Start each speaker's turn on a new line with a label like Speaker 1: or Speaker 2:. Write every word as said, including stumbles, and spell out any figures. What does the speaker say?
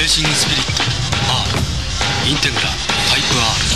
Speaker 1: レーシングスピリット R インテグラタイプ R。